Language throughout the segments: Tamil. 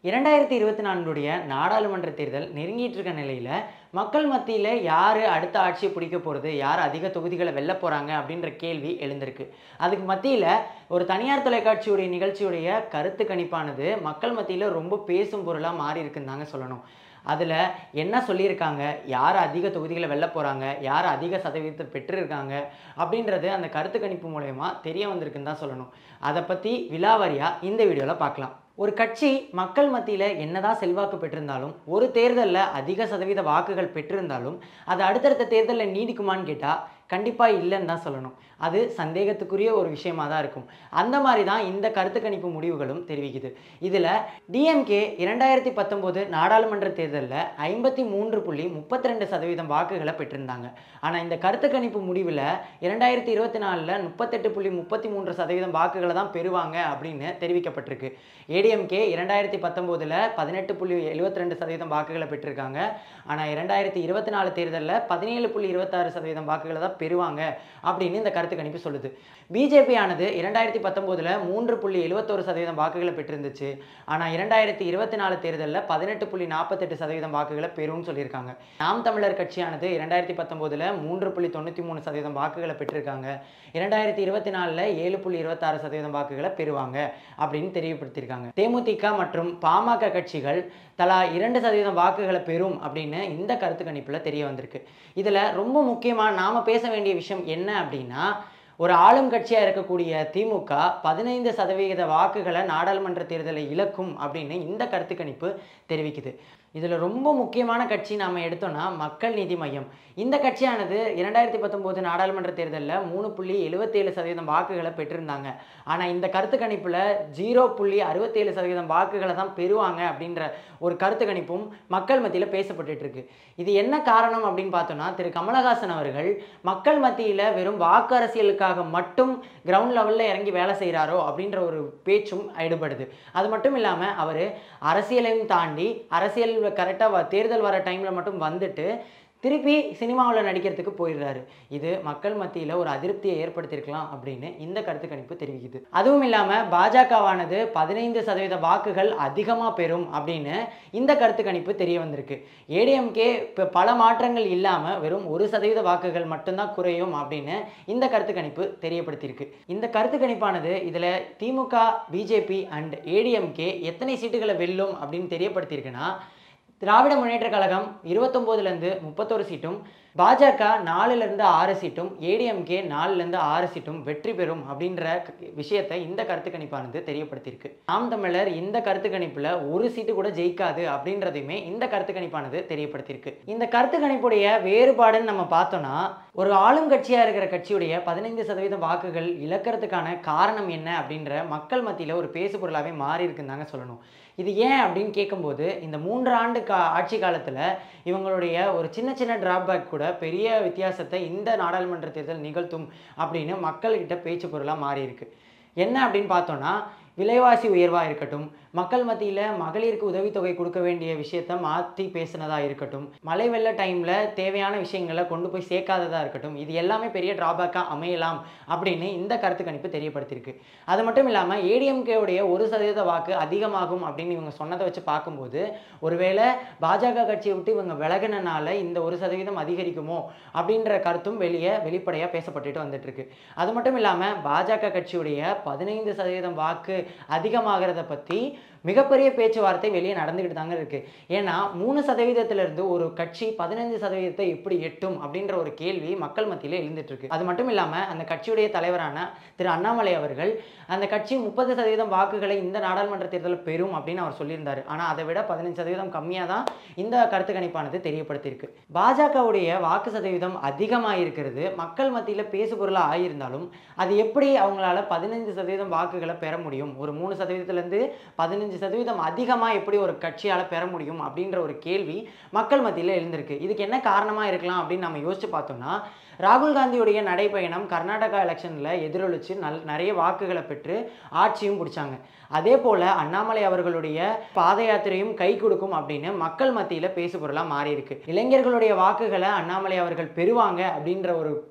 2024 நாடாளுமன்ற தேர்தல் நெருங்கிட்டு இருக்க நிலையில் மக்கள் மத்தியில் யார் அடுத்த ஆட்சியை பிடிக்க போகிறது, யார் அதிக தொகுதிகளை வெல்ல போகிறாங்க அப்படின்ற கேள்வி எழுந்திருக்கு. அதுக்கு மத்தியில் ஒரு தனியார் தொலைக்காட்சியுடைய நிகழ்ச்சியுடைய கருத்து கணிப்பானது மக்கள் மத்தியில் ரொம்ப பேசும் பொருளாக மாறி இருக்குன்னு தாங்க சொல்லணும். அதில் என்ன சொல்லியிருக்காங்க, யார் அதிக தொகுதிகளை வெல்ல போகிறாங்க, யார் அதிக சதவீதத்தை பெற்றிருக்காங்க அப்படின்றது அந்த கருத்து கணிப்பு மூலயமா தெரிய வந்திருக்குன்னு தான் சொல்லணும். அதை பற்றி விலாவாரியாக இந்த வீடியோவில் பார்க்கலாம். ஒரு கட்சி மக்கள் மத்தியில் என்னதான் செல்வாக்கு பெற்றிருந்தாலும், ஒரு தேர்தலில் அதிக சதவீத வாக்குகள் பெற்றிருந்தாலும் அது அடுத்தடுத்த தேர்தலில் நீடிக்குமான்னு கேட்டால் கண்டிப்பாக இல்லைன்னு தான் சொல்லணும். அது சந்தேகத்துக்குரிய ஒரு விஷயமா தான் இருக்கும். அந்த மாதிரி தான் இந்த கருத்து கணிப்பு முடிவுகளும் தெரிவிக்குது. இதில் டிஎம்கே 2019 நாடாளுமன்ற தேர்தலில் 53.32% வாக்குகளை பெற்றிருந்தாங்க. ஆனால் இந்த கருத்து கணிப்பு முடிவில் 2024 38.33% வாக்குகளை தான் பெறுவாங்க அப்படின்னு தெரிவிக்கப்பட்டிருக்கு. ஏடிஎம்கே 2019 18.72% வாக்குகளை பெற்றிருக்காங்க. ஆனால் 2024 தேர்தலில் 17.26% வாக்குகளை தான் பெறுவாங்க அப்படின்னு இந்த கருத்து கணிப்பு சொல்லுது. பிஜேபி ஆனது 2019 3.71% வாக்குகளை பெற்றிருந்துச்சு. ஆனால் 2024 தேர்தலில் 18.48% வாக்குகளை பெறும்னு சொல்லியிருக்காங்க. நாம் தமிழர் கட்சியானது 2019 3.93% வாக்குகளை பெற்றிருக்காங்க. 2024 7.26% வாக்குகளை பெறுவாங்க அப்படின்னு தெரியப்படுத்தியிருக்காங்க. தேமுதிக மற்றும் பாமக கட்சிகள் தலா 2% வாக்குகளை பெறும் அப்படின்னு இந்த கருத்து கணிப்பில் தெரிய வந்திருக்கு. இதில் ரொம்ப முக்கியமாக நாம் பேச வேண்டிய விஷயம் என்ன அப்படின்னா, ஒரு ஆளும் கட்சியாக இருக்கக்கூடிய திமுக 15% வாக்குகளை நாடாளுமன்ற தேர்தலில் இழக்கும் அப்படின்னு இந்த கருத்து கணிப்பு தெரிவிக்குது. இதில் ரொம்ப முக்கியமான கட்சி நாம் எடுத்தோம்னா மக்கள் நீதி மையம். இந்த கட்சியானது 2019 நாடாளுமன்ற தேர்தலில் 3.77% வாக்குகளை பெற்றிருந்தாங்க. ஆனால் இந்த கருத்து கணிப்பில் 0.67% வாக்குகளை தான் பெறுவாங்க அப்படின்ற ஒரு கருத்து கணிப்பும் மக்கள் மத்தியில் பேசப்பட்டு இருக்கு. இது என்ன காரணம் அப்படின்னு பார்த்தோம்னா, திரு கமலஹாசன் அவர்கள் மக்கள் மத்தியில் வெறும் வாக்கு அரசியலுக்காக மட்டும் கிரவுண்ட் லெவலில் இறங்கி வேலை செய்கிறாரோ அப்படின்ற ஒரு பேச்சும் ஈடுபடுது. அது மட்டும் இல்லாமல் அவர் அரசியலையும் தாண்டி அரசியல் கரெக்டாக தேர்தல் வர டைமில் மட்டும் வந்துட்டு திருப்பி சினிமாவில் நடிக்கிறதுக்கு போயிடுறாரு. இது மக்கள் மத்தியில் ஒரு அதிருப்தியை ஏற்படுத்தியிருக்கலாம் அப்படின்னு இந்த கருத்து கணிப்பு தெரிவிக்குது. அதுவும் இல்லாமல் பாஜகவானது 15% வாக்குகள் அதிகமாக பெறும் அப்படின்னு இந்த கருத்து கணிப்பு தெரிய வந்திருக்கு. ஏடிஎம்கே இப்போ பல மாற்றங்கள் இல்லாமல் வெறும் 1% வாக்குகள் மட்டும்தான் குறையும் அப்படின்னு இந்த கருத்து கணிப்பு தெரியப்படுத்தியிருக்கு. இந்த கருத்து கணிப்பானது இதில் திமுக, பிஜேபி அண்ட் ஏடிஎம்கே எத்தனை சீட்டுகளை வெல்லும் அப்படின்னு தெரியப்படுத்தியிருக்குன்னா, திராவிட முன்னேற்ற கழகம் 29லேருந்து 31 சீட்டும், பாஜக 4லேருந்து 6 சீட்டும், ஏடிஎம்கே 4லேருந்து 6 சீட்டும் வெற்றி பெறும் அப்படின்ற விஷயத்தை இந்த கருத்து கணிப்பானது தெரியப்படுத்தியிருக்கு. நாம் தமிழர் இந்த கருத்து கணிப்பில் ஒரு சீட்டு கூட ஜெயிக்காது அப்படின்றதையுமே இந்த கருத்து கணிப்பானது தெரியப்படுத்தியிருக்கு. இந்த கருத்து கணிப்புடைய வேறுபாடுன்னு நம்ம பார்த்தோம்னா, ஒரு ஆளும் கட்சியாக இருக்கிற கட்சியுடைய 15% வாக்குகள் இழக்கிறதுக்கான காரணம் என்ன அப்படின்ற மக்கள் மத்தியில் ஒரு பேசு பொருளாகவே மாறி இருக்குன்னு தாங்க சொல்லணும். இது ஏன் அப்படின்னு கேட்கும்போது, இந்த 3 ஆண்டு ஆட்சி காலத்தில் இவங்களுடைய ஒரு சின்ன சின்ன டிராபேக் கூட பெரிய வித்தியாசத்தை இந்த நாடாளுமன்ற தேர்தல் நிகழ்த்தும் அப்படின்னு மக்கள்கிட்ட பேச்சு பொருளாக மாறி இருக்கு. என்ன அப்படின்னு பார்த்தோன்னா, விலைவாசி உயர்வாக இருக்கட்டும், மக்கள் மத்தியில் மகளிருக்கு உதவித்தொகை கொடுக்க வேண்டிய விஷயத்த மாற்றி பேசினதாக இருக்கட்டும், மழை வெள்ள டைமில் தேவையான விஷயங்களை கொண்டு போய் சேர்க்காததாக இருக்கட்டும், இது எல்லாமே பெரிய டிராபேக்காக அமையலாம் அப்படின்னு இந்த கருத்து கணிப்பு தெரியப்படுத்தியிருக்கு. அது மட்டும் இல்லாமல் ஏடிஎம்கேவுடைய 1% வாக்கு அதிகமாகும் அப்படின்னு இவங்க சொன்னதை வச்சு பார்க்கும்போது, ஒருவேளை பாஜக கட்சியை விட்டு இவங்க விலகினால இந்த 1% அதிகரிக்குமோ அப்படின்ற கருத்தும் வெளிப்படையாக பேசப்பட்டுட்டு வந்துட்டு இருக்கு. அது மட்டும் இல்லாமல் பாஜக கட்சியுடைய 15% வாக்கு அதிகமாகிறத பற்றி மிகப்பெரிய பேச்சுவார்த்தை வெளியே நடந்துக்கிட்டு தாங்க இருக்குது. ஏன்னா 3%லேருந்து ஒரு கட்சி 15% எப்படி எட்டும் அப்படின்ற ஒரு கேள்வி மக்கள் மத்தியில் எழுந்துட்டுருக்கு. அது மட்டும் இல்லாமல் அந்த கட்சியுடைய தலைவரான திரு அண்ணாமலை அவர்கள் அந்த கட்சி 30% வாக்குகளை இந்த நாடாளுமன்ற தேர்தலில் பெறும் அப்படின்னு அவர் சொல்லியிருந்தார். ஆனால் அதை விட 15% கம்மியாக தான் இந்த கருத்து கணிப்பானது தெரியப்படுத்தியிருக்கு. பாஜகவுடைய வாக்கு சதவீதம் அதிகமாக இருக்கிறது மக்கள் மத்தியில் பேசு பொருளாக ஆகியிருந்தாலும், அது எப்படி அவங்களால 15% வாக்குகளை பெற முடியும், ஒரு 3%லேருந்து 15% அதிகமாக எப்படி ஒரு கட்சியால் பெற முடியும் அப்படின்ற ஒரு கேள்வி மக்கள் மத்தியில் எழுந்திருக்கு. இதுக்கு என்ன காரணமாக இருக்கலாம் அப்படின்னு நம்ம யோசிச்சு பார்த்தோம்னா, ராகுல் காந்தியுடைய நடைப்பயணம் கர்நாடகா எலெக்ஷனில் எதிரொலிச்சு நிறைய வாக்குகளை பெற்று ஆட்சியும் பிடிச்சாங்க. அதே போல் அண்ணாமலை அவர்களுடைய பாத யாத்திரையும் கை கொடுக்கும் அப்படின்னு மக்கள் மத்தியில் பேசு பொருளாக மாறி இருக்கு. இளைஞர்களுடைய வாக்குகளை அண்ணாமலை அவர்கள் பெறுவாங்க அப்படின்ற ஒரு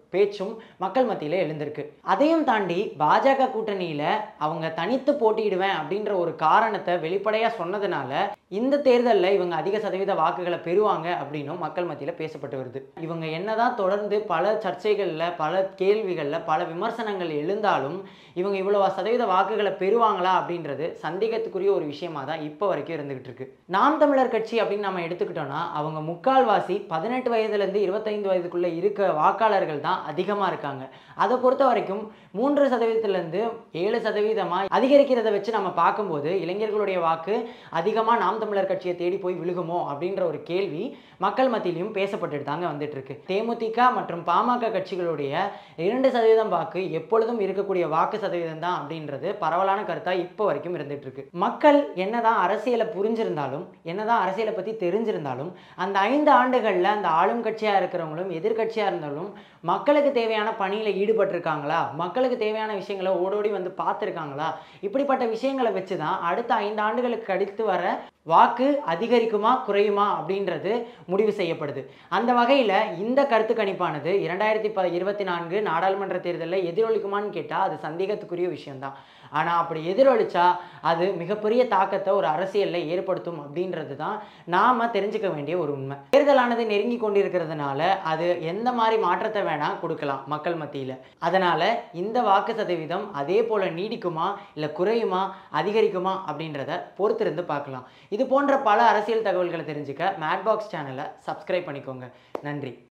பேச்சும் மக்கள் மத்தியில் எழுந்திருக்கு. அதையும் தாண்டி பாஜக கூட்டணியில் அவங்க தனித்து போட்டியிடுவேன் அப்படின்ற ஒரு காரணத்தை வெளிப்படையாக சொன்னதுனால இந்த தேர்தலில் இவங்க அதிக சதவீத வாக்குகளை பெறுவாங்க அப்படின்னும் மக்கள் மத்தியில் பேசப்பட்டு வருது. இவங்க என்னதான் தொடர்ந்து பல சர்ச்சைகளில், பல கேள்விகளில், பல விமர்சனங்கள் எழுந்தாலும் இவங்க இவ்வளவு சதவீத வாக்குகளை பெறுவாங்களா அப்படின்றது சந்தேகத்துக்குரிய ஒரு விஷயமா தான் இப்போ வரைக்கும் இருந்துகிட்டு இருக்கு. நாம் தமிழர் கட்சி அப்படின்னு நம்ம எடுத்துக்கிட்டோம்னா அவங்க முக்கால்வாசி 18 வயதுலேருந்து 25 வயதுக்குள்ள இருக்க வாக்காளர்கள் தான் அதிகமாக இருக்காங்க. அதை பொறுத்த வரைக்கும் 3% 7% அதிகரிக்கிறத வச்சு நம்ம பார்க்கும்போது இளைஞர்களுடைய வாக்கு அதிகமாக நாம் தமிழர் கட்சியை தேடி போய் விழுகுமோ அப்படின்ற ஒரு கேள்வி மக்கள் மத்தியிலையும் பேசப்பட்டுட்டு தாங்க வந்துட்டு இருக்கு. தேமுதிக மற்றும் பாமக கட்சிகளுடைய 2% வாக்கு எப்பொழுதும் இருக்கக்கூடிய வாக்கு சதவீதம் தான் அப்படின்றது பரவலான கருத்தாக இப்போ வரைக்கும் இருந்துட்டு இருக்கு. மக்கள் என்னதான் அரசியலை புரிஞ்சிருந்தாலும், என்னதான் அரசியலை பற்றி தெரிஞ்சிருந்தாலும், அந்த 5 ஆண்டுகளில் அந்த ஆளும் கட்சியாக இருக்கிறவங்களும் எதிர்கட்சியாக இருந்தாலும் மக்களுக்கு தேவையான பணியில் ஈடுபட்டிருக்காங்களா, மக்களுக்கு தேவையான விஷயங்களை ஓடோடி வந்து பார்த்துருக்காங்களா, இப்படிப்பட்ட விஷயங்களை வச்சு தான் அடுத்த 5 ஆண்டுகளுக்கு கழித்து வர வாக்கு அதிகரிக்குமா குறையுமா அப்படின்றது முடிவு செய்யப்படுது. அந்த வகையில் இந்த கருத்து கணிப்பானது 2024 நாடாளுமன்ற தேர்தலில் எதிரொலிக்குமான்னு கேட்டால் அது சந்தேகத்துக்குரிய விஷயம்தான். ஆனால் அப்படி எதிரொலிச்சா அது மிகப்பெரிய தாக்கத்தை ஒரு அரசியலில் ஏற்படுத்தும் அப்படின்றது தான் நாம் தெரிஞ்சுக்க வேண்டிய ஒரு உண்மை. தேர்தலானது நெருங்கி கொண்டிருக்கிறதுனால அது எந்த மாதிரி மாற்றத்தை வேணால் கொடுக்கலாம் மக்கள் மத்தியில். அதனால் இந்த வாக்கு சதவீதம் அதே போல் நீடிக்குமா இல்லை குறையுமா அதிகரிக்குமா அப்படின்றத பொறுத்திருந்து பார்க்கலாம். இது போன்ற பல அரசியல் தகவல்களை தெரிஞ்சுக்க மேட்பாக்ஸ் சேனலை சப்ஸ்கிரைப் பண்ணிக்கோங்க. நன்றி.